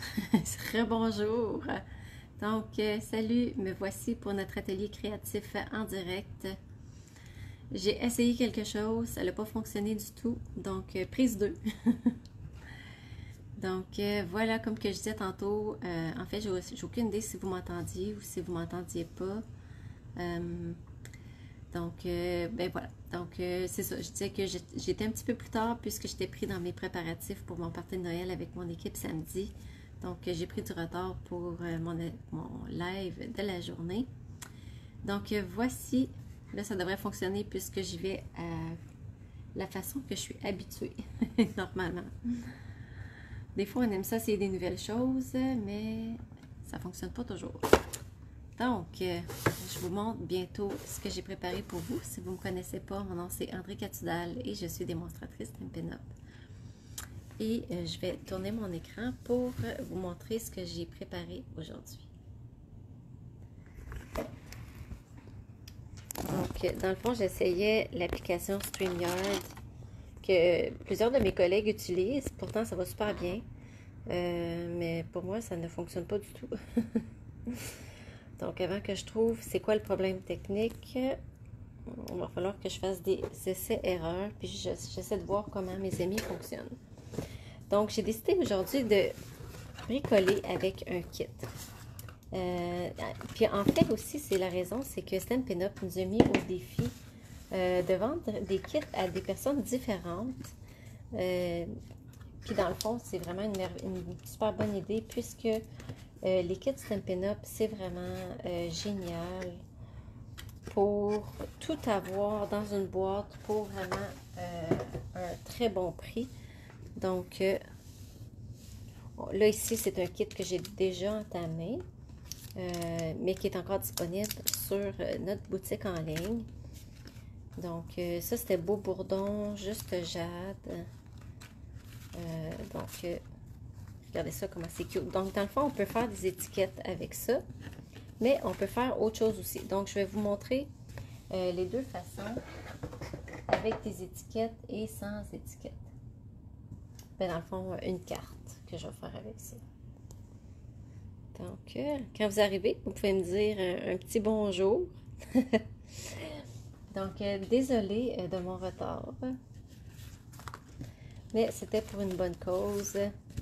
Rebonjour. Donc, salut, me voici pour notre atelier créatif en direct. J'ai essayé quelque chose, ça n'a pas fonctionné du tout, donc prise 2. Donc, voilà, comme que je disais tantôt, en fait, j'ai aucune idée si vous m'entendiez ou si vous m'entendiez pas. Ben voilà. Donc, c'est ça. Je disais que j'étais un petit peu plus tard puisque j'étais pris dans mes préparatifs pour mon party de Noël avec mon équipe samedi. Donc, j'ai pris du retard pour mon live de la journée. Donc, voici. Là, ça devrait fonctionner puisque j'y vais à la façon que je suis habituée, normalement. Des fois, on aime ça, c'est des nouvelles choses, mais ça ne fonctionne pas toujours. Donc, je vous montre bientôt ce que j'ai préparé pour vous. Si vous ne me connaissez pas, mon nom c'est André Catudal et je suis démonstratrice Stampin' Up. Et je vais tourner mon écran pour vous montrer ce que j'ai préparé aujourd'hui. Donc, dans le fond, j'essayais l'application StreamYard que plusieurs de mes collègues utilisent. Pourtant, ça va super bien. Mais pour moi, ça ne fonctionne pas du tout. Donc, avant que je trouve c'est quoi le problème technique, il va falloir que je fasse des essais-erreurs, puis j'essaie de voir comment mes amis fonctionnent. Donc, j'ai décidé aujourd'hui de bricoler avec un kit. Puis en fait aussi, c'est la raison, c'est que Stampin' Up nous a mis au défi de vendre des kits à des personnes différentes. Puis dans le fond, c'est vraiment une super bonne idée puisque les kits Stampin' Up, c'est vraiment génial pour tout avoir dans une boîte pour vraiment un très bon prix. Donc, là ici, c'est un kit que j'ai déjà entamé, mais qui est encore disponible sur notre boutique en ligne. Donc, ça, c'était Beau Bourdon, Juste Jade. Regardez ça, comment c'est cute. Donc, dans le fond, on peut faire des étiquettes avec ça, mais on peut faire autre chose aussi. Donc, je vais vous montrer les deux façons, avec des étiquettes et sans étiquettes. Ben, dans le fond, une carte que je vais faire avec ça. Donc, quand vous arrivez, vous pouvez me dire un petit bonjour. Donc, désolée de mon retard, mais c'était pour une bonne cause.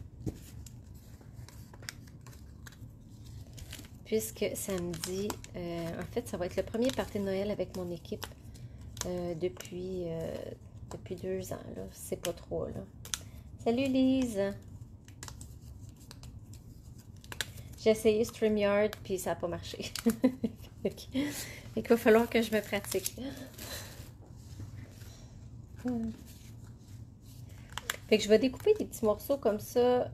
Puisque samedi, en fait, ça va être le premier party de Noël avec mon équipe depuis 2 ans. C'est pas trop, là. Salut Lise! J'ai essayé StreamYard, puis ça n'a pas marché. Il va falloir que je me pratique. Fait que je vais découper des petits morceaux comme ça.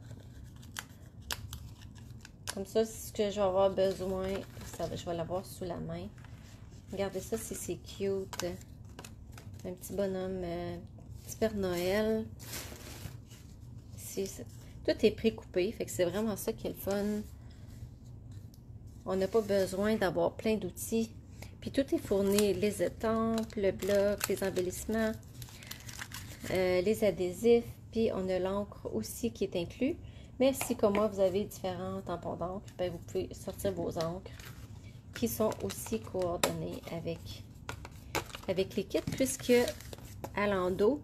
Comme ça, ce que je vais avoir besoin, je vais l'avoir sous la main. Regardez ça, si c'est cute. Un petit bonhomme, petit Père Noël. Ici, tout est précoupé, fait que c'est vraiment ça qui est le fun. On n'a pas besoin d'avoir plein d'outils. Puis tout est fourni, les étampes, le bloc, les embellissements, les adhésifs, puis on a l'encre aussi qui est inclus. Mais si, comme moi, vous avez différents tampons d'encre, ben, vous pouvez sortir vos encres qui sont aussi coordonnées avec les kits, puisque à l'endos,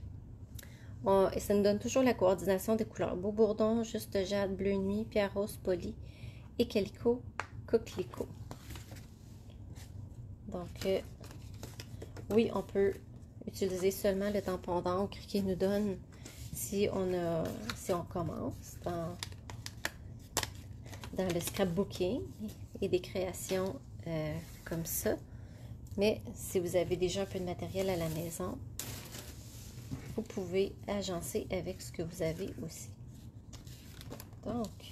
ça nous donne toujours la coordination des couleurs. Beau Bourdon, Juste Jade, Bleu Nuit, Pierre Rose, Poli et Calico, Coquelicot. Donc, oui, on peut utiliser seulement le tampon d'encre qui nous donne si on commence dans le scrapbooking et des créations comme ça. Mais si vous avez déjà un peu de matériel à la maison, vous pouvez agencer avec ce que vous avez aussi. Donc,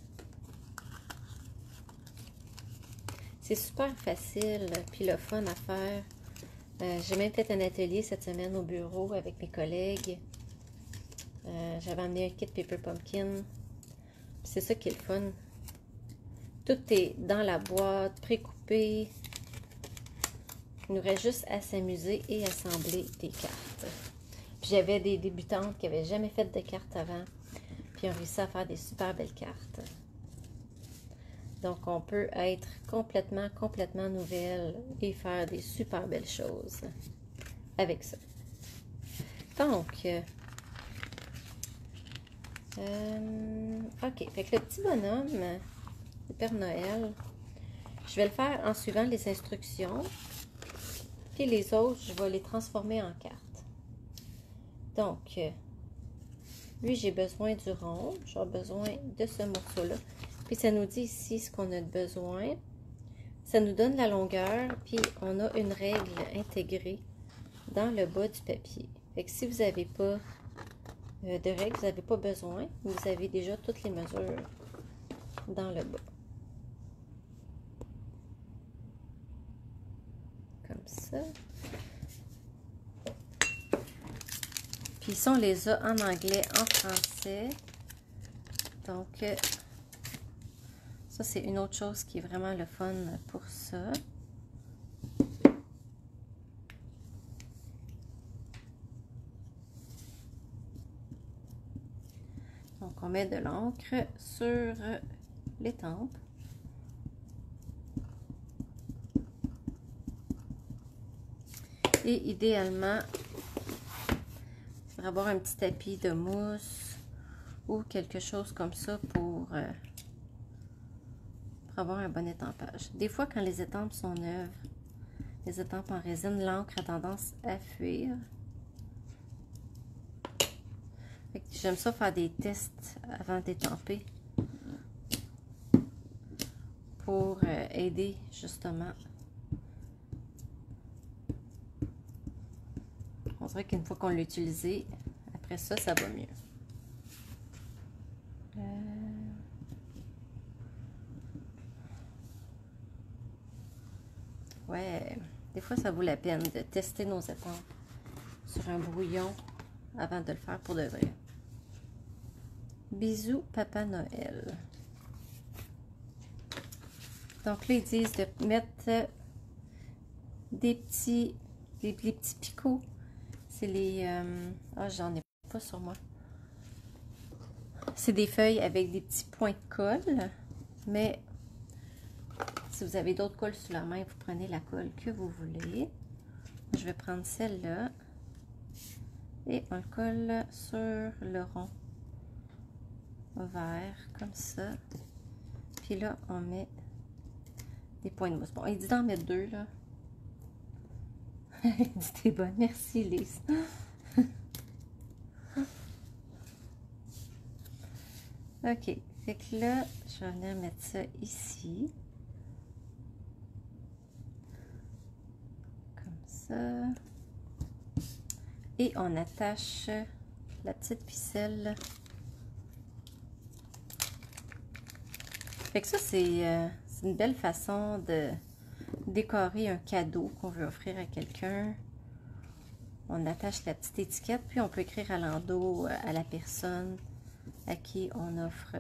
c'est super facile, puis le fun à faire. J'ai même fait un atelier cette semaine au bureau avec mes collègues. J'avais amené un kit Paper Pumpkin. C'est ça qui est le fun. Tout est dans la boîte, précoupé. Il nous reste juste à s'amuser et assembler des cartes. Puis j'avais des débutantes qui n'avaient jamais fait de cartes avant. Puis on réussit à faire des super belles cartes. Donc, on peut être complètement nouvelle et faire des super belles choses avec ça. Donc, ok, fait que le petit bonhomme, le Père Noël, je vais le faire en suivant les instructions. Puis les autres, je vais les transformer en cartes. Donc, lui, j'ai besoin du rond. J'ai besoin de ce morceau-là. Puis ça nous dit ici ce qu'on a besoin. Ça nous donne la longueur. Puis on a une règle intégrée dans le bas du papier. Fait que si vous n'avez pas de règle, vous n'avez pas besoin. Vous avez déjà toutes les mesures dans le bas. Comme ça. Puis ça, on les a en anglais, en français. Donc, ça, c'est une autre chose qui est vraiment le fun pour ça. Donc, on met de l'encre sur les tempes. Et idéalement, il faudrait avoir un petit tapis de mousse ou quelque chose comme ça pour avoir un bon étampage. Des fois, quand les étampes sont neuves, les étampes en résine, l'encre a tendance à fuir. J'aime ça faire des tests avant d'étamper pour aider justement. On dirait qu'une fois qu'on l'a utilisé, après ça, ça va mieux. Ouais, des fois, ça vaut la peine de tester nos étampes sur un brouillon avant de le faire pour de vrai. Bisous, Papa Noël. Donc là, ils disent de mettre des petits picots. C'est les... j'en ai pas sur moi. C'est des feuilles avec des petits points de colle. Mais si vous avez d'autres colles sous la main, vous prenez la colle que vous voulez. Je vais prendre celle-là. Et on le colle sur le rond vert, comme ça. Puis là, on met des points de mousse. Bon, il dit d'en mettre 2, là. Il dit t'es bonne. Merci, Lise. OK. Fait que là, je vais venir mettre ça ici. Comme ça. Et on attache la petite ficelle. Fait que ça, c'est une belle façon de décorer un cadeau qu'on veut offrir à quelqu'un. On attache la petite étiquette, puis on peut écrire à l'endos à la personne à qui on offre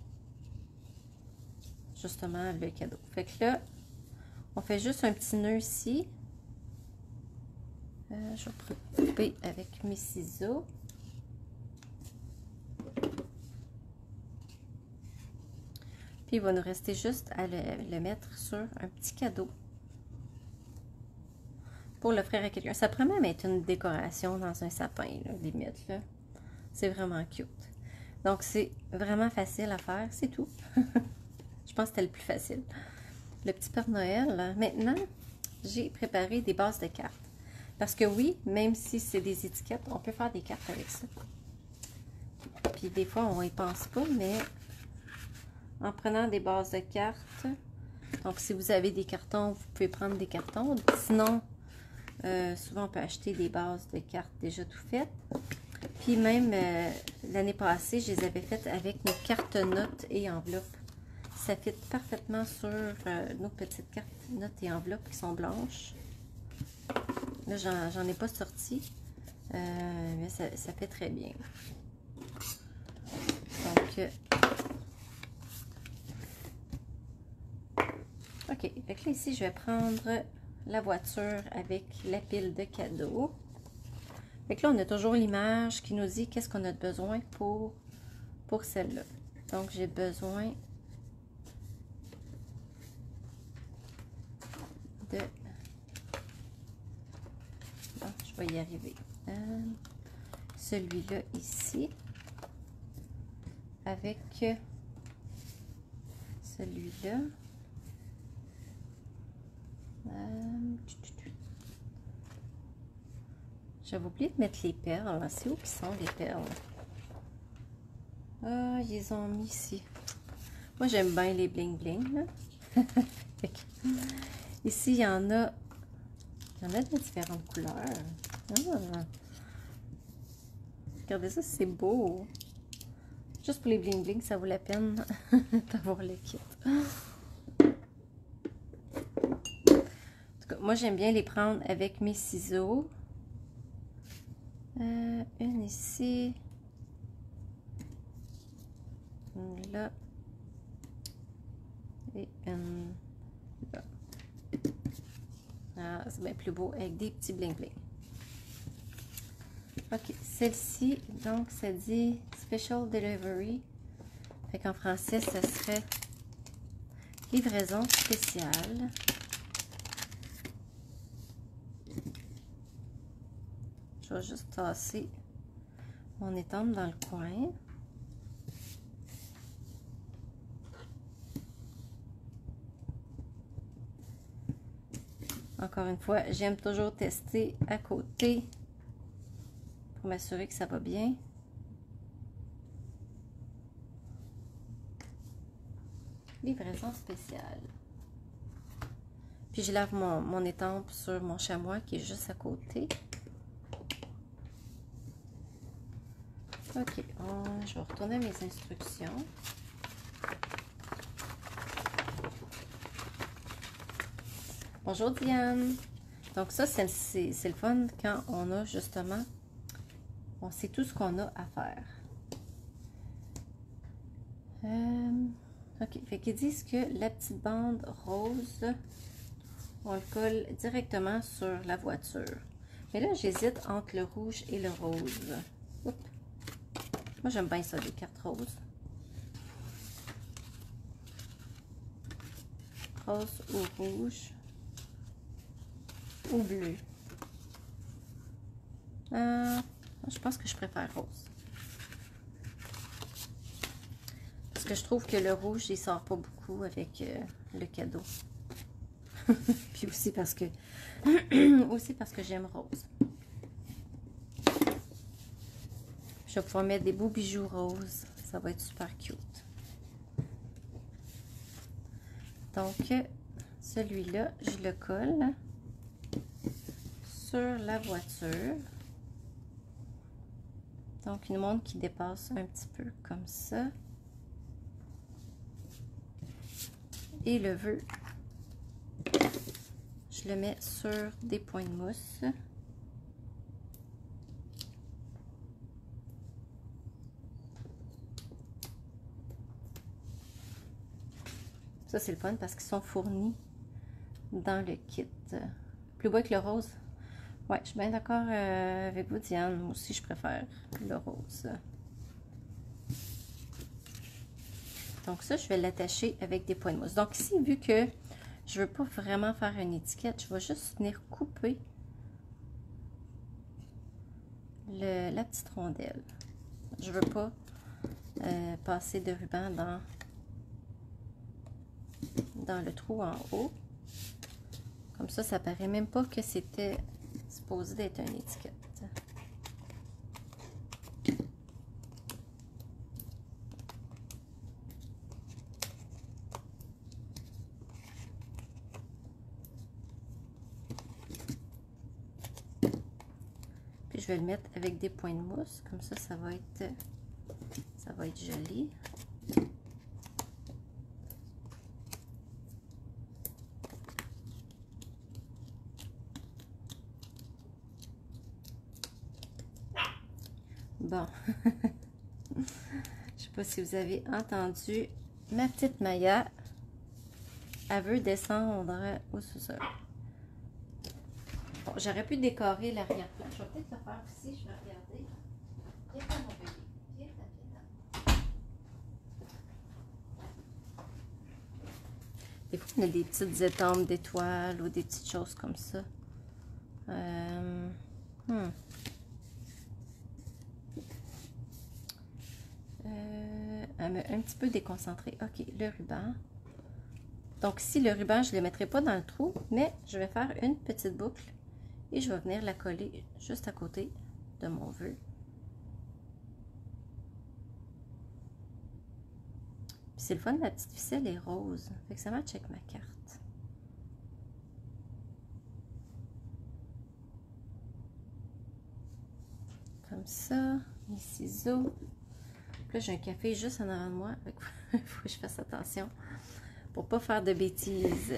justement le cadeau. Fait que là, on fait juste un petit nœud ici. Je vais couper avec mes ciseaux. Puis il va nous rester juste à le mettre sur un petit cadeau pour l'offrir à quelqu'un. Ça pourrait même être une décoration dans un sapin, là, limite. C'est vraiment cute. Donc, c'est vraiment facile à faire, c'est tout. Je pense que c'était le plus facile. Le petit Père Noël, là. Maintenant, j'ai préparé des bases de cartes. Parce que oui, même si c'est des étiquettes, on peut faire des cartes avec ça. Puis des fois, on n'y pense pas, mais en prenant des bases de cartes, donc si vous avez des cartons, vous pouvez prendre des cartons. Sinon, souvent on peut acheter des bases de cartes déjà tout faites. Puis même l'année passée, je les avais faites avec nos cartes notes et enveloppes. Ça fit parfaitement sur nos petites cartes notes et enveloppes qui sont blanches. Là, j'en ai pas sorti, mais ça fait très bien. Donc, ok, fait que là, ici, je vais prendre la voiture avec la pile de cadeaux. Fait que là, on a toujours l'image qui nous dit qu'est-ce qu'on a besoin pour pour celle-là. Donc, j'ai besoin de... Bon, je vais y arriver. Celui-là ici. Avec celui-là. J'avais oublié de mettre les perles. C'est où qui sont les perles? Ah, ils les ont mis ici. Moi, j'aime bien les bling-bling. Ici, il y en a de différentes couleurs. Ah. Regardez ça, c'est beau. Juste pour les bling-bling, ça vaut la peine d'avoir le kit. Moi, j'aime bien les prendre avec mes ciseaux. Une ici. Une là. Et une là. Ah, c'est bien plus beau avec des petits bling-bling. Ok, celle-ci, donc, ça dit Special Delivery. Fait qu'en français, ça serait livraison spéciale. Je vais juste tasser mon étampe dans le coin. Encore une fois, j'aime toujours tester à côté pour m'assurer que ça va bien. Livraison spéciale. Puis je lave mon étampe sur mon chamois qui est juste à côté. Ok, je vais retourner à mes instructions. Bonjour Diane. Donc ça, c'est le fun quand on a justement, on sait tout ce qu'on a à faire. Ok, fait qu'ils disent que la petite bande rose, on le colle directement sur la voiture. Mais là, j'hésite entre le rouge et le rose. Oups. Moi, j'aime bien ça, les cartes roses. Rose ou rouge. Ou bleu. Je pense que je préfère rose. Parce que je trouve que le rouge, il sort pas beaucoup avec le cadeau. Puis aussi parce que j'aime rose. Je vais pouvoir mettre des beaux bijoux roses. Ça va être super cute. Donc, celui-là, je le colle sur la voiture. Donc, une montre qui dépasse un petit peu comme ça. Et le vœu, je le mets sur des points de mousse. Ça, c'est le fun parce qu'ils sont fournis dans le kit. Plus beau que le rose. Ouais, je suis bien d'accord avec vous, Diane. Moi aussi, je préfère le rose. Donc ça, je vais l'attacher avec des points de mousse. Donc ici, vu que je ne veux pas vraiment faire une étiquette, je vais juste venir couper la petite rondelle. Je ne veux pas passer de ruban dans le trou en haut. Comme ça, ça paraît même pas que c'était supposé d'être une étiquette. Puis je vais le mettre avec des points de mousse. Comme ça, ça va être joli. Bon, je sais pas si vous avez entendu, ma petite Maya, elle veut descendre au sous-sol. Bon, j'aurais pu décorer l'arrière-plan. Je vais peut-être le faire aussi, je vais regarder. Viens, mon bébé. Viens, viens. Des fois, on a des petites étampes d'étoiles ou des petites choses comme ça. Elle m'a un petit peu déconcentrée. OK, le ruban. Donc ici, le ruban, je ne le mettrai pas dans le trou, mais je vais faire une petite boucle et je vais venir la coller juste à côté de mon vœu. C'est le fun, la petite ficelle est rose. Fait que ça matche avec ma carte. Comme ça, les ciseaux. Là, j'ai un café juste en avant de moi. Il faut que je fasse attention pour pas faire de bêtises.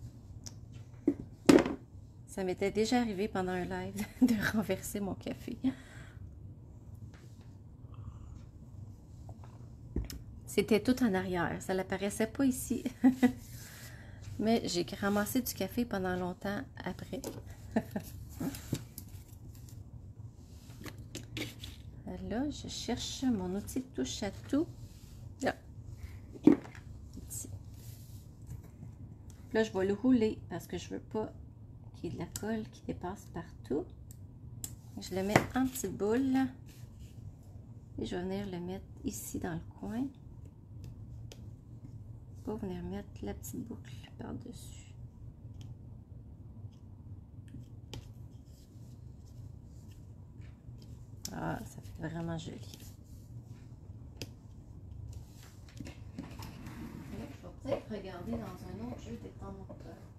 Ça m'était déjà arrivé pendant un live de renverser mon café. C'était tout en arrière. Ça n'apparaissait pas ici. Mais j'ai ramassé du café pendant longtemps après. Là, je cherche mon outil de touche à tout. Là. Ici. Là, je vais le rouler parce que je veux pas qu'il y ait de la colle qui dépasse partout. Je le mets en petite boule. Et je vais venir le mettre ici dans le coin. Pour venir mettre la petite boucle par-dessus. Ah, ça fait vraiment joli. Je vais peut-être regarder dans un autre jeu d'étendre.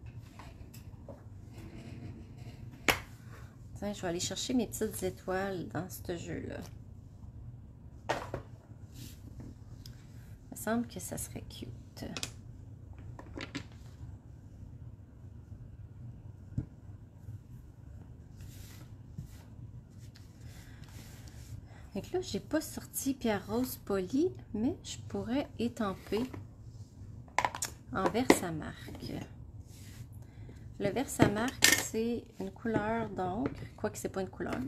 Tiens, je vais aller chercher mes petites étoiles dans ce jeu-là. Il me semble que ça serait cute. Donc là, j'ai pas sorti pierre rose polie, mais je pourrais étamper en Versamark. Le Versamark, c'est une couleur d'encre, quoique c'est pas une couleur.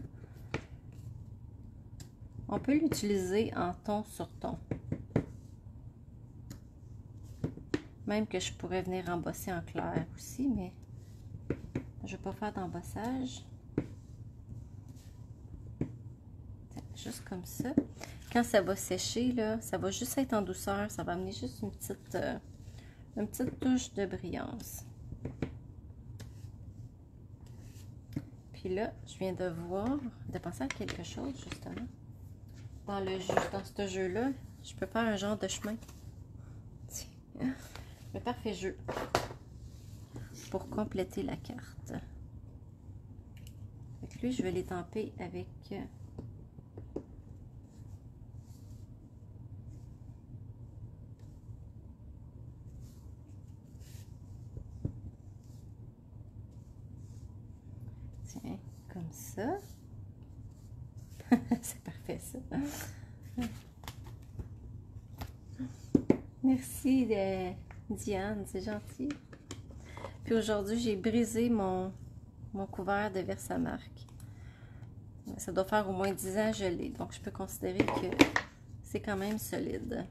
On peut l'utiliser en ton sur ton. Même que je pourrais venir embosser en clair aussi, mais je vais pas faire d'embossage. Juste comme ça. Quand ça va sécher, là, ça va juste être en douceur. Ça va amener juste une petite touche de brillance. Puis là, je viens de penser à quelque chose, justement. Dans ce jeu-là, je peux faire un genre de chemin. Le parfait jeu. Pour compléter la carte. Avec lui, je vais l'étamper avec... Tiens, comme ça. C'est parfait, ça. Merci, Diane, c'est gentil. Puis aujourd'hui, j'ai brisé mon couvert de Versamark. Ça doit faire au moins 10 ans que je l'ai, donc je peux considérer que c'est quand même solide.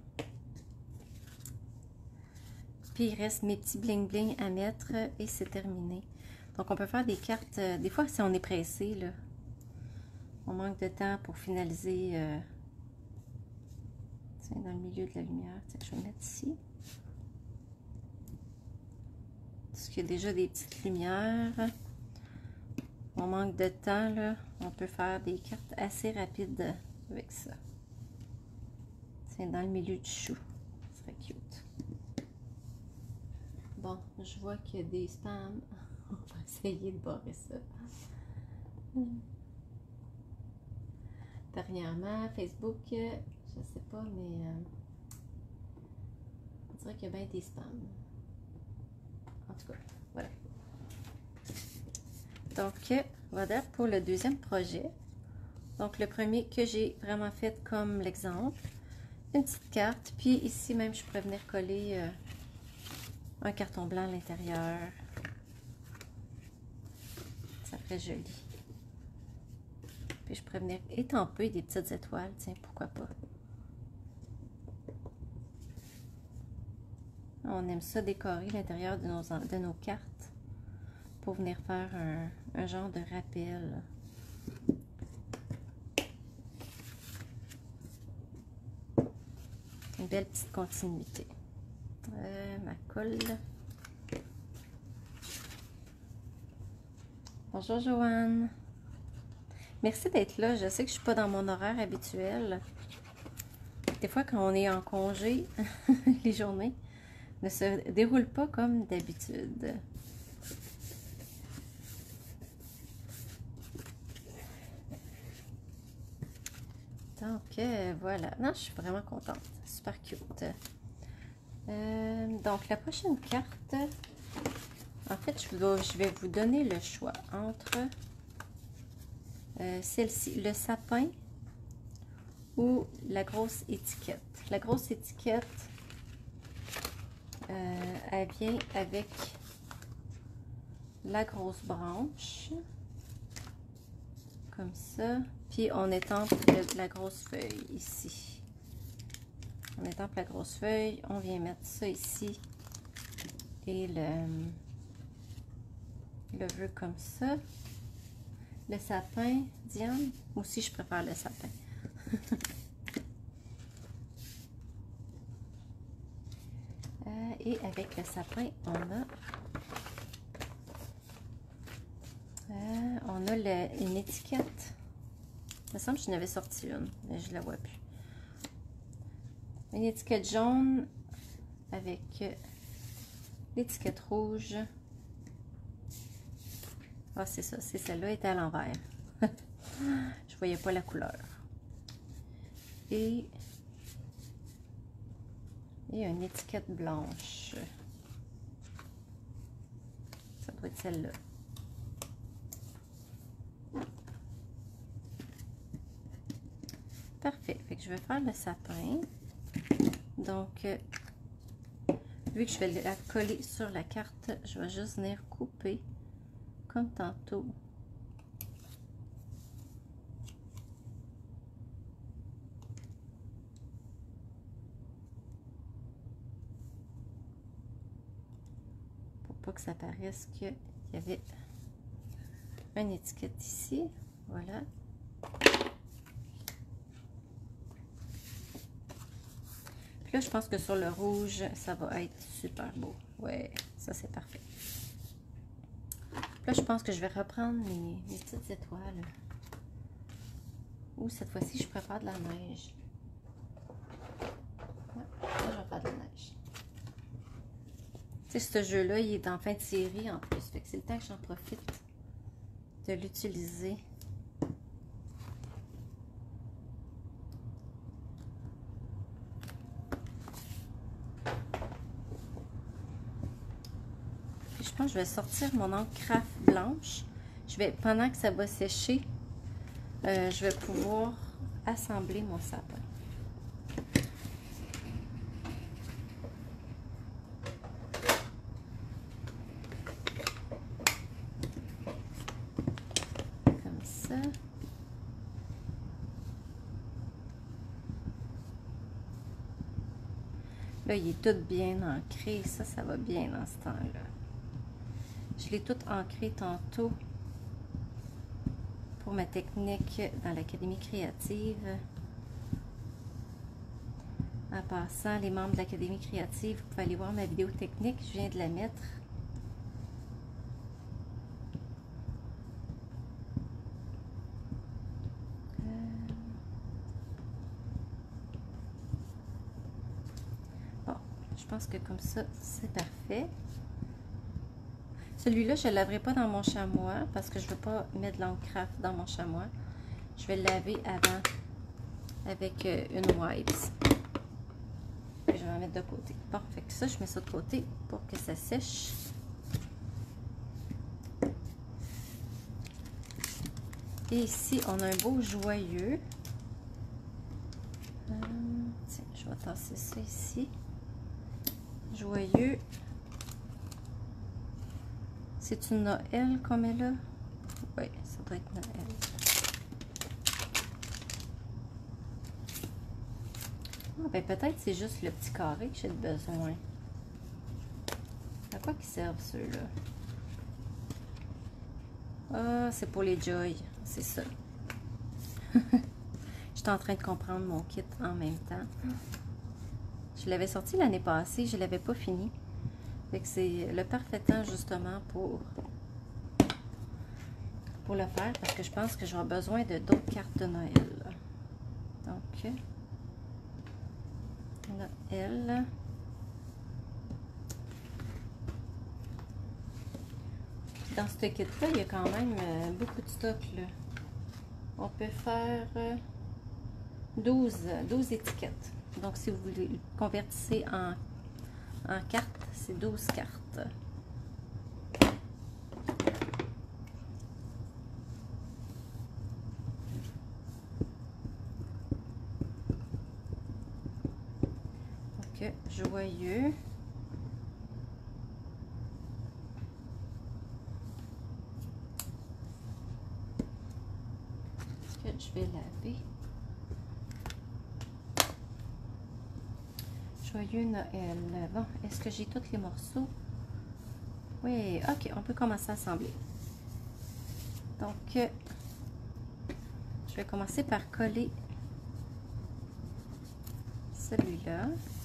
Puis il reste mes petits bling bling à mettre et c'est terminé. Donc on peut faire des cartes, des fois si on est pressé, là, on manque de temps pour finaliser tiens, dans le milieu de la lumière. Tiens, je vais mettre ici. Parce qu'il y a déjà des petites lumières. On manque de temps, là. On peut faire des cartes assez rapides avec ça. Tiens, dans le milieu du chou. Ce serait cute. Bon, je vois qu'il y a des spams. On va essayer de barrer ça. Dernièrement, Facebook, je sais pas, mais on dirait qu'il y a bien des spams. En tout cas, voilà. Donc, voilà pour le deuxième projet. Donc, le premier que j'ai vraiment fait comme l'exemple. Une petite carte. Puis ici même, je pourrais venir coller un carton blanc à l'intérieur. Ça ferait joli. Puis je pourrais venir étamper des petites étoiles. Tiens, pourquoi pas. On aime ça décorer l'intérieur de nos cartes pour venir faire un genre de rappel. Une belle petite continuité. Ma colle. Bonjour Joanne. Merci d'être là. Je sais que je ne suis pas dans mon horaire habituel. Des fois, quand on est en congé, les journées ne se déroulent pas comme d'habitude. Donc, voilà. Non, je suis vraiment contente. Super cute. Donc, la prochaine carte, en fait, je vais vous donner le choix entre celle-ci, le sapin ou la grosse étiquette. La grosse étiquette, elle vient avec la grosse branche, comme ça. Puis on étampe la grosse feuille ici. On étampe la grosse feuille, on vient mettre ça ici. Et le vœu comme ça. Le sapin, Diane, aussi je préfère le sapin. Et avec le sapin, on a une étiquette. Il me semble que je n'avais sorti une, mais je ne la vois plus. Une étiquette jaune avec l'étiquette rouge. Ah, c'est ça, c'est celle-là, est à l'envers. Je voyais pas la couleur. Et une étiquette blanche. Ça doit être celle-là. Parfait. Fait que je vais faire le sapin. Donc, vu que je vais la coller sur la carte, je vais juste venir couper comme tantôt. Pour pas que ça paraisse qu'il y avait une étiquette ici. Voilà. Puis là, je pense que sur le rouge, ça va être super beau. Ouais, ça c'est parfait. Puis là, je pense que je vais reprendre mes petites étoiles. Ou cette fois-ci, je prépare de la neige. Ouais, là, je vais faire de la neige. Tu sais, ce jeu-là, il est en fin de série en plus. Fait que c'est le temps que j'en profite de l'utiliser. Je pense que je vais sortir mon encre craft blanche. Pendant que ça va sécher, je vais pouvoir assembler mon sapin. Comme ça. Là, il est tout bien ancré. Ça va bien dans ce temps-là. Je l'ai tout ancré tantôt pour ma technique dans l'Académie créative. En passant, les membres de l'Académie créative, vous pouvez aller voir ma vidéo technique. Je viens de la mettre. Bon, je pense que comme ça, c'est parfait. Celui-là, je ne le laverai pas dans mon chamois parce que je ne veux pas mettre de l'encre craft dans mon chamois. Je vais le laver avant avec une wipes. Et je vais en mettre de côté. Bon, fait que ça, je mets ça de côté pour que ça sèche. Et ici, on a un beau joyeux. Tiens, je vais tasser ça ici. Joyeux. C'est une Noël qu'on met là? Oui, ça doit être Noël. Ah, ben peut-être c'est juste le petit carré que j'ai besoin. À quoi qu'ils servent ceux-là? Ah, c'est pour les Joy. C'est ça. J'étais en train de comprendre mon kit en même temps. Je l'avais sorti l'année passée, je ne l'avais pas fini. Fait que c'est le parfait temps justement pour le faire parce que je pense que j'aurai besoin de d'autres cartes de Noël. Donc, Noël. Dans ce kit-là, il y a quand même beaucoup de stock. Là. On peut faire 12 étiquettes. Donc, si vous voulez le convertissez en cartes, c'est 12 cartes. Donc, joyeux. Est-ce que je vais laver? Joyeux Noël. Bon, est-ce que j'ai tous les morceaux? Oui, ok, on peut commencer à assembler. Donc, je vais commencer par coller celui-là.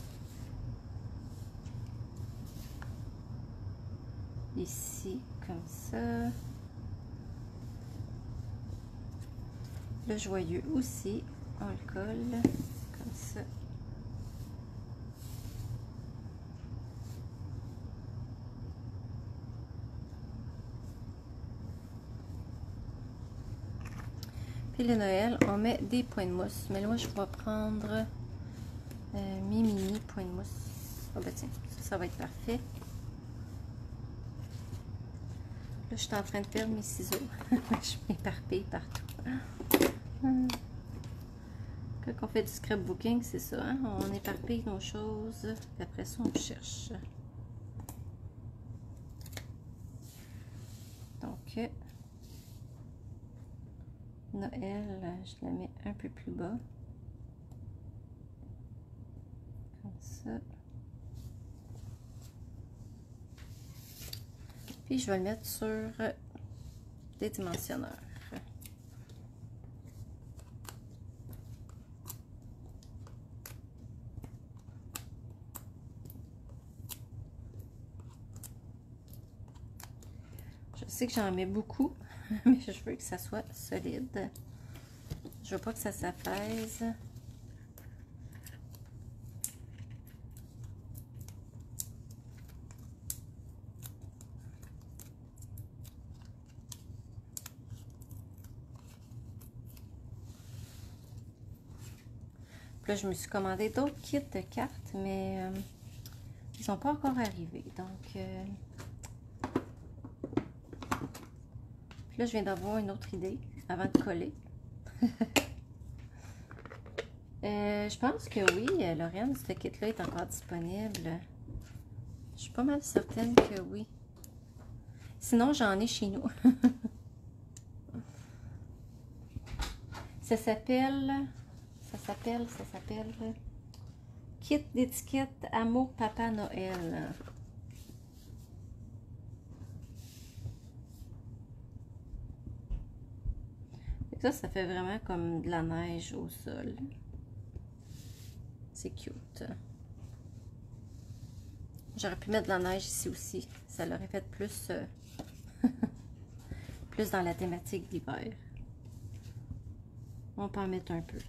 Ici, comme ça. Le joyeux aussi, on le colle comme ça. Puis le Noël, on met des points de mousse. Mais là, je vais prendre mes mini points de mousse. Oh ben tiens, ça va être parfait. Là, je suis en train de perdre mes ciseaux. Je m'éparpille partout. Quand on fait du scrapbooking, c'est ça. Hein? On éparpille nos choses. Et après ça, on cherche. Donc, Noël, je la mets un peu plus bas. Comme ça. Puis, je vais le mettre sur des dimensionneurs. Je sais que j'en mets beaucoup, mais je veux que ça soit solide. Je veux pas que ça s'affaisse. Puis là, je me suis commandé d'autres kits de cartes, mais ils ne sont pas encore arrivés. Donc, puis là, je viens d'avoir une autre idée avant de coller. Je pense que oui, Lauriane, ce kit-là est encore disponible. Je suis pas mal certaine que oui. Sinon, j'en ai chez nous. Ça s'appelle Kit d'étiquette Amour Papa Noël. Ça fait vraiment comme de la neige au sol. C'est cute. J'aurais pu mettre de la neige ici aussi. Ça l'aurait fait plus, plus dans la thématique d'hiver. On peut en mettre un peu.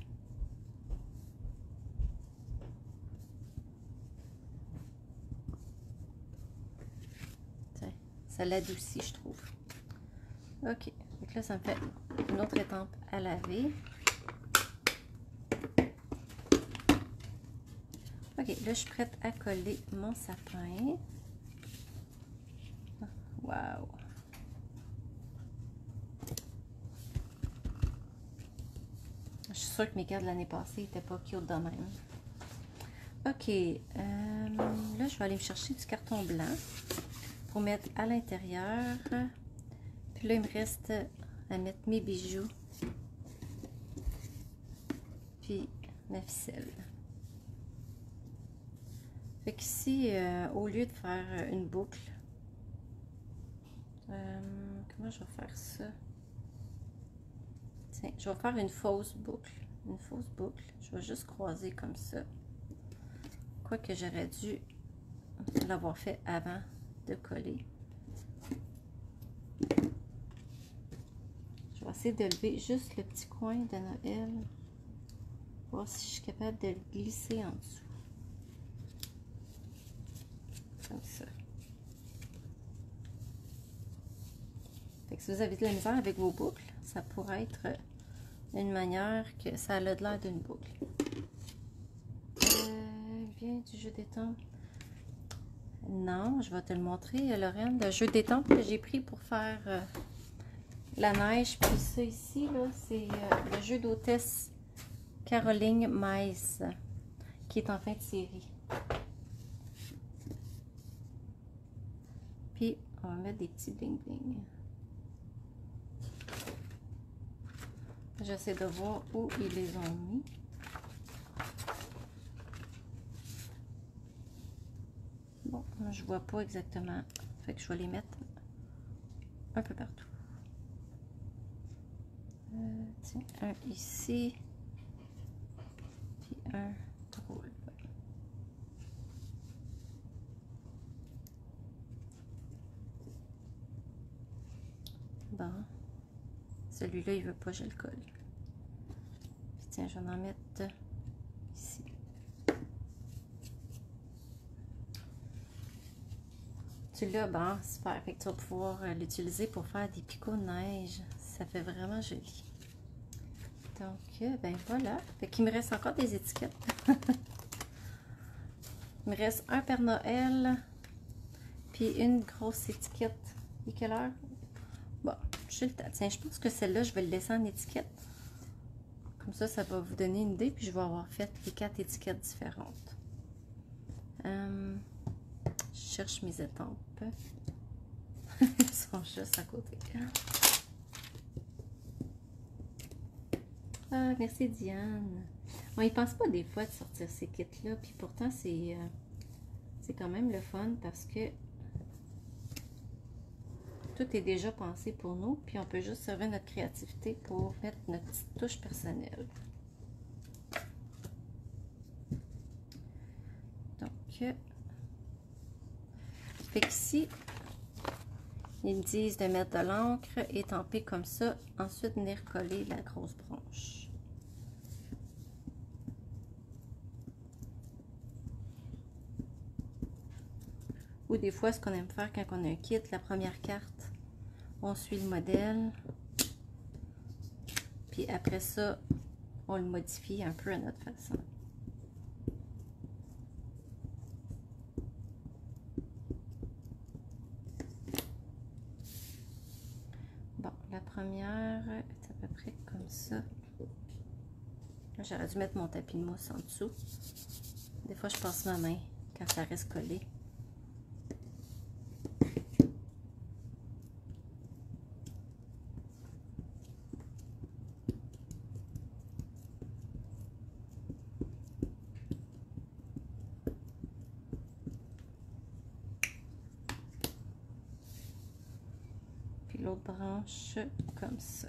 Ça l'adoucit, je trouve. Ok. Donc là, ça me fait une autre étampe à laver. Ok, là, je suis prête à coller mon sapin. Wow! Je suis sûre que mes cartes de l'année passée n'étaient pas cute de même. Ok, là, je vais aller me chercher du carton blanc pour mettre à l'intérieur. Puis là, il me reste à mettre mes bijoux. Puis ma ficelle. Fait qu'ici, au lieu de faire une boucle, Comment je vais faire ça? Tiens, je vais faire une fausse boucle. Une fausse boucle. Je vais juste croiser comme ça. Quoique j'aurais dû l'avoir fait avant de coller. Je vais essayer de lever juste le petit coin de Noël. Voir si je suis capable de le glisser en dessous. Comme ça. Fait que si vous avez de la misère avec vos boucles, ça pourrait être une manière que ça a de l'air d'une boucle. Bien du jeu d'étampe. Non, je vais te le montrer, Lorraine. Le jeu d'étampe que j'ai pris pour faire la neige. Puis ça ici, là, c'est le jeu d'hôtesse Caroline Mice, qui est en fin de série. Puis, on va mettre des petits bling-bling. J'essaie de voir où ils les ont mis. Bon, je vois pas exactement. Fait que je vais les mettre un peu partout. Tiens, un ici. Puis un drôle. Bon. Celui-là, il veut pas, je le colle. Puis tiens, je vais en mettre ici. Celui-là, bon, super. Fait que tu vas pouvoir l'utiliser pour faire des picots de neige. Ça fait vraiment joli. Donc, ben voilà. Fait qu'il me reste encore des étiquettes. Il me reste un Père Noël. Puis une grosse étiquette. Et quelle heure? Bon, j'ai le temps. Tiens, je pense que celle-là, je vais le laisser en étiquette. Comme ça, ça va vous donner une idée. Puis je vais avoir fait les 4 étiquettes différentes. Je cherche mes étampes. Ils sont juste à côté. Ah, merci Diane. On y pense pas des fois de sortir ces kits-là. Puis pourtant, c'est quand même le fun parce que tout est déjà pensé pour nous. Puis on peut juste servir notre créativité pour mettre notre petite touche personnelle. Donc, fait qu'ici, ils me disent de mettre de l'encre, étamper comme ça, ensuite venir coller la grosse branche. Ou des fois, ce qu'on aime faire quand on a un kit, la première carte, on suit le modèle. Puis après ça, on le modifie un peu à notre façon. Bon, la première est à peu près comme ça. J'aurais dû mettre mon tapis de mousse en dessous. Des fois, je passe ma main quand ça reste collé. Puis l'autre branche comme ça.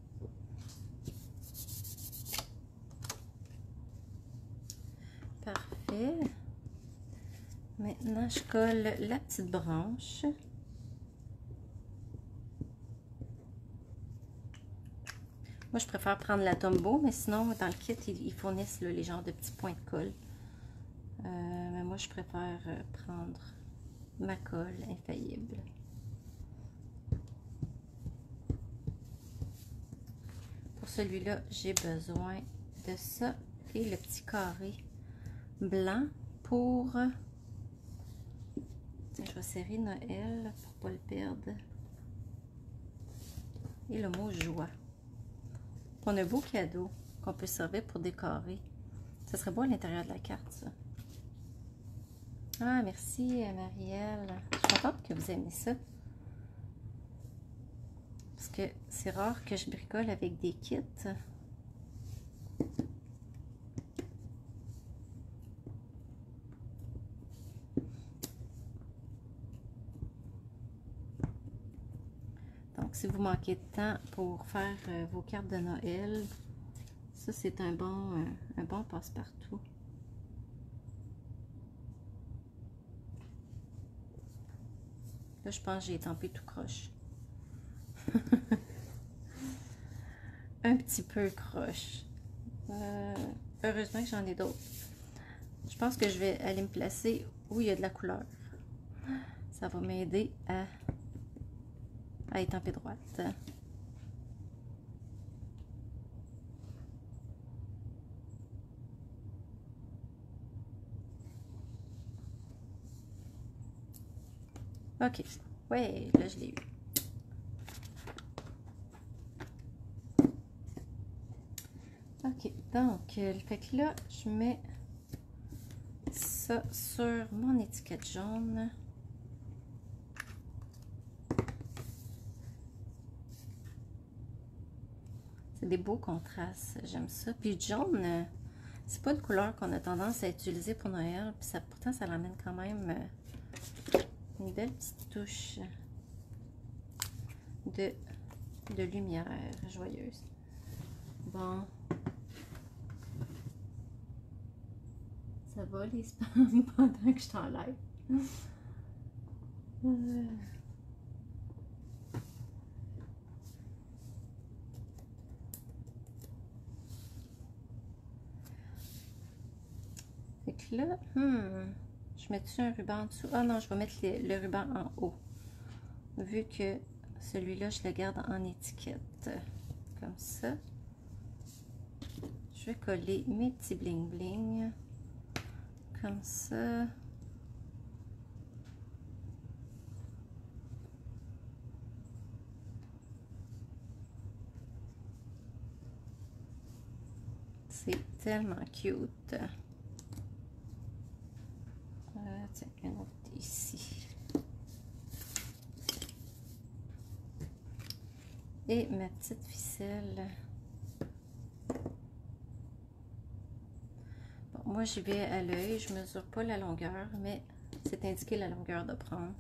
Parfait. Maintenant, je colle la petite branche. Moi, je préfère prendre la Tombow, mais sinon, dans le kit, ils fournissent là, les genres de petits points de colle. Mais moi, je préfère prendre ma colle infaillible. Pour celui-là, j'ai besoin de ça et le petit carré blanc pour... Tiens, je vais serrer Noël pour ne pas le perdre. Et le mot joie. On a un beau cadeau qu'on peut servir pour décorer. Ça serait beau à l'intérieur de la carte, ça. Ah, merci Marielle. Je suis contente que vous aimez ça. Parce que c'est rare que je bricole avec des kits. Donc, si vous manquez de temps pour faire vos cartes de Noël, ça, c'est un bon passe-partout. Là, je pense que j'ai étampé tout croche. Un petit peu croche. Heureusement que j'en ai d'autres. Je pense que je vais aller me placer où il y a de la couleur. Ça va m'aider à étamper droite. OK. Ouais, là, je l'ai eu. OK. Donc, fait que là, je mets ça sur mon étiquette jaune. C'est des beaux contrastes. J'aime ça. Puis le jaune, c'est pas une couleur qu'on a tendance à utiliser pour Noël. Puis ça, pourtant, ça l'amène quand même une belle petite touche de lumière joyeuse. Bon. Ça va les spams pendant que je t'enlève. Fait que là, je mets-tu un ruban en dessous? Ah non, je vais mettre le ruban en haut. Vu que celui-là, je le garde en étiquette. Comme ça. Je vais coller mes petits bling bling. Comme ça. C'est tellement cute. Tiens, un autre ici. Et ma petite ficelle. Bon, moi, j'y vais à l'œil. Je ne mesure pas la longueur, mais c'est indiqué la longueur de prendre.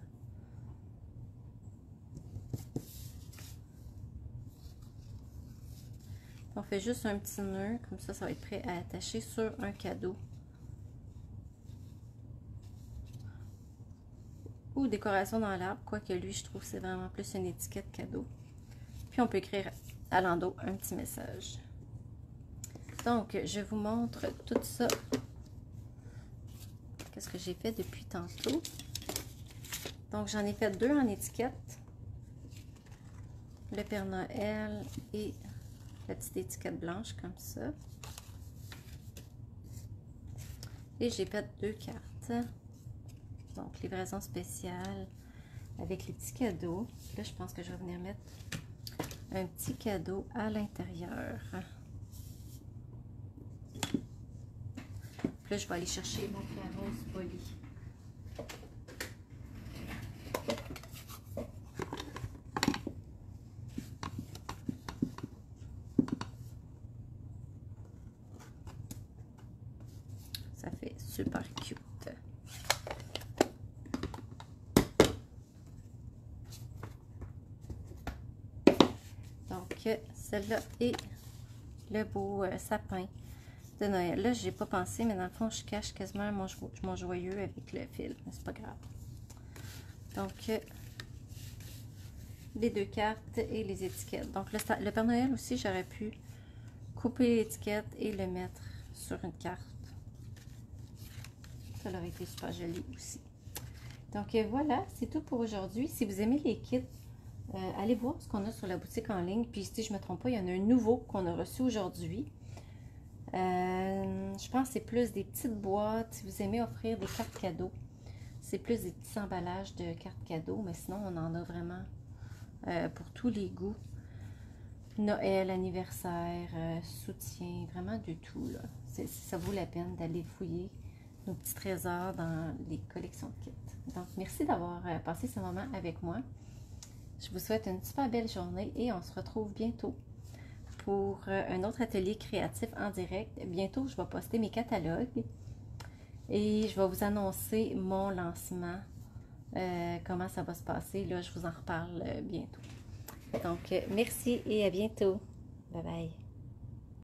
On fait juste un petit nœud, comme ça va être prêt à attacher sur un cadeau. Ou décoration dans l'arbre, quoique lui, je trouve que c'est vraiment plus une étiquette cadeau. Puis on peut écrire à l'endos un petit message. Donc, je vous montre tout ça. Qu'est-ce que j'ai fait depuis tantôt? Donc, j'en ai fait deux en étiquette. Le Père Noël et la petite étiquette blanche comme ça. Et j'ai fait deux cartes. Donc, livraison spéciale avec les petits cadeaux. Là, je pense que je vais venir mettre un petit cadeau à l'intérieur. Puis là, je vais aller chercher mon carreau poli. Ça fait super cute. Donc, celle-là est le beau sapin de Noël. Là, j'ai pas pensé, mais dans le fond, je cache quasiment mon joyeux avec le fil. Mais c'est pas grave. Donc, les deux cartes et les étiquettes. Donc, le Père Noël aussi, j'aurais pu couper l'étiquette et le mettre sur une carte. Ça aurait été super joli aussi. Donc, voilà, c'est tout pour aujourd'hui. Si vous aimez les kits, allez voir ce qu'on a sur la boutique en ligne. Puis, si je ne me trompe pas, il y en a un nouveau qu'on a reçu aujourd'hui. Je pense que c'est plus des petites boîtes. Si vous aimez offrir des cartes cadeaux, c'est plus des petits emballages de cartes cadeaux. Mais sinon, on en a vraiment pour tous les goûts. Noël, anniversaire, soutien, vraiment de tout. Là. Ça vaut la peine d'aller fouiller nos petits trésors dans les collections de kits. Donc, merci d'avoir passé ce moment avec moi. Je vous souhaite une super belle journée et on se retrouve bientôt pour un autre atelier créatif en direct. Bientôt, je vais poster mes catalogues et je vais vous annoncer mon lancement, comment ça va se passer. Là, je vous en reparle bientôt. Donc, merci et à bientôt. Bye bye.